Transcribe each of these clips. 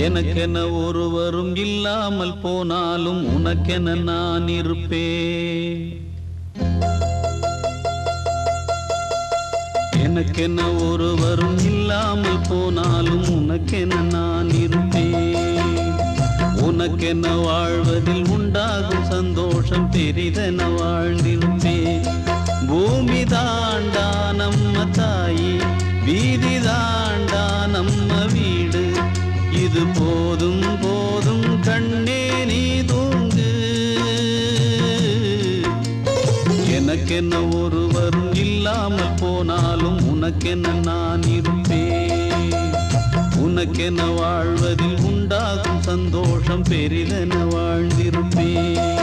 எனக்கென ஒருவரும் இல்லாமல் போனாலும் உனக்கென நான் இருப்பேன். எனக்கென ஒருவரும் இல்லாமல் போனாலும் உனக்கென நான் இருப்பேன். உனக்கென வாழ்வதில் உண்டாகும் சந்தோஷம் பெரிதென வாழ்ந்திருப்பேன். பூமி தாண்டா நம்ம தாயி, வீதி தாண்டா நம்ம வீடு. இது போதும் போதும் கண்ணே நீ தூங்கு. எனக்கென்ன ஒருவரும் இல்லாமல் போனாலும் உனக்கென்ன நான் இருப்பேன். உனக்கென வாழ்வதில் உண்டாகும் சந்தோஷம் பெரிதென வாழ்ந்திருப்பேன்.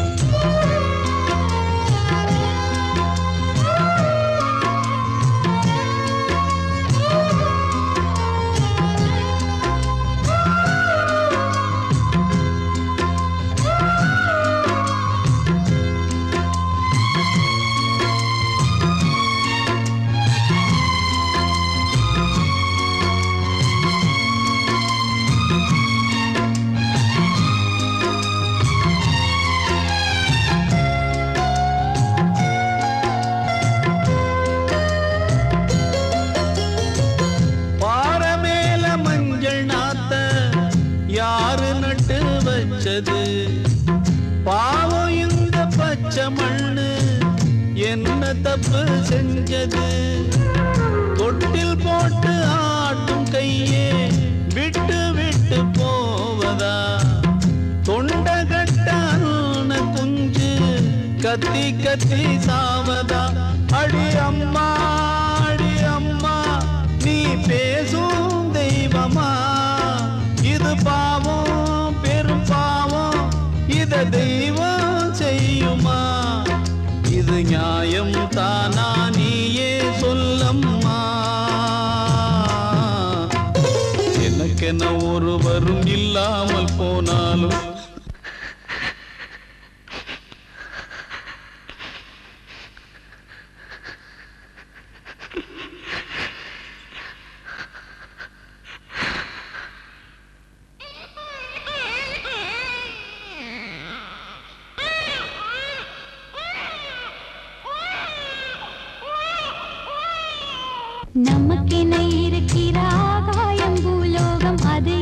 பாவம் இந்த பச்சை மண்ணு என்ன தப்பு செஞ்சது? தொட்டில் போட்டு ஆட்டும் கையே விட்டு விட்டு போவதா? தொண்டை கட்டான குஞ்சு கத்தி கத்தி சாவதா? அடி அம்மா அடி அம்மா நீ பேசும் தெய்வமா? இது பாவம் பெரும் பாவம், இத தெய்வம் செய்யுமா? இது நியாயம் தானா நீயே சொல்லம்மா. எனக்கென ஒருவரும் இல்லாமல் போனாலும் நமக்கென இருக்கிற ஆகாயம் பூலோகம் அது